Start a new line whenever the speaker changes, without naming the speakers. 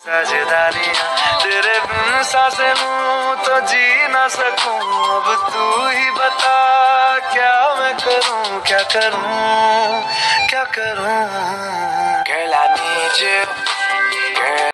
साझेदारियां तेरे बिन सांसें लूं तो जी ना सकूं। अब तू ही बता क्या मैं करूं, क्या करूं, क्या करूं। Girl, I need you. Girl.